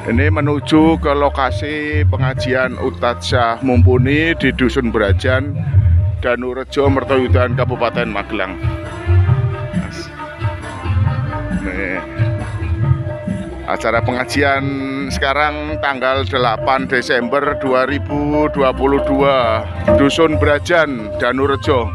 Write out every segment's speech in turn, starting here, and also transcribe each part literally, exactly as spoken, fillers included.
Ini menuju ke lokasi pengajian Ustadz Syah Mumpuni di Dusun Brajan, Danurejo, Mertoyudan, Kabupaten Magelang. Nih, acara pengajian sekarang tanggal delapan Desember dua ribu dua puluh dua, Dusun Brajan, Danurejo.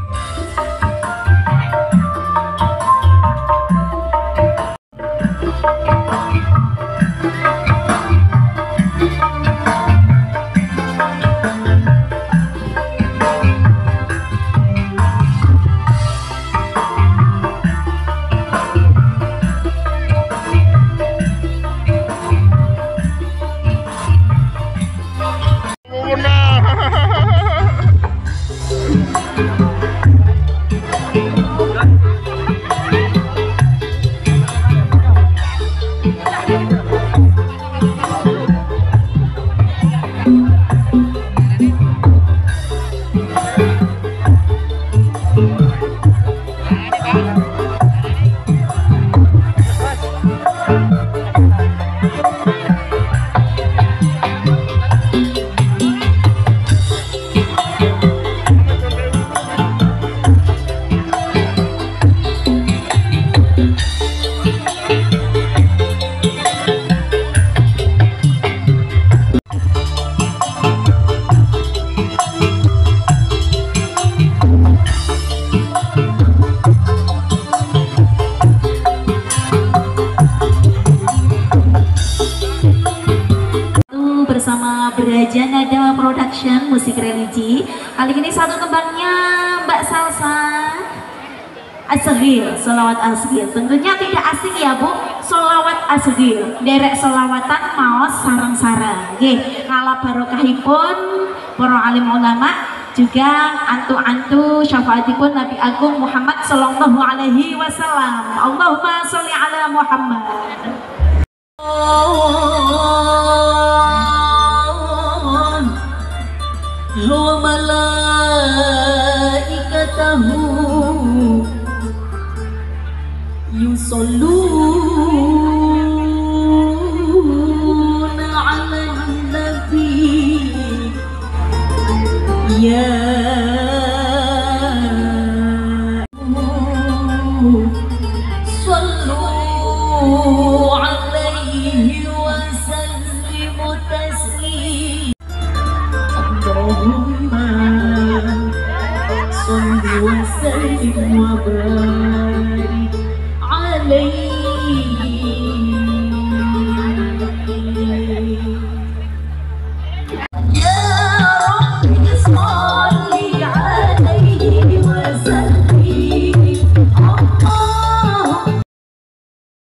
Bersama Brajan Nada Production musik religi. Kali ini satu tembangnya Mbak Salsa Asghir, solawat Asghir. Tentunya tidak asing ya Bu, solawat Asghir. Derek solawatan maos sarang-sarang. Nggih, ngala barokahipun para alim ulama, juga antu-antu syafaatipun Nabi Agung Muhammad sallallahu alaihi wasallam. Allahumma sholli ala Muhammad. Wa malaikatahu yusollu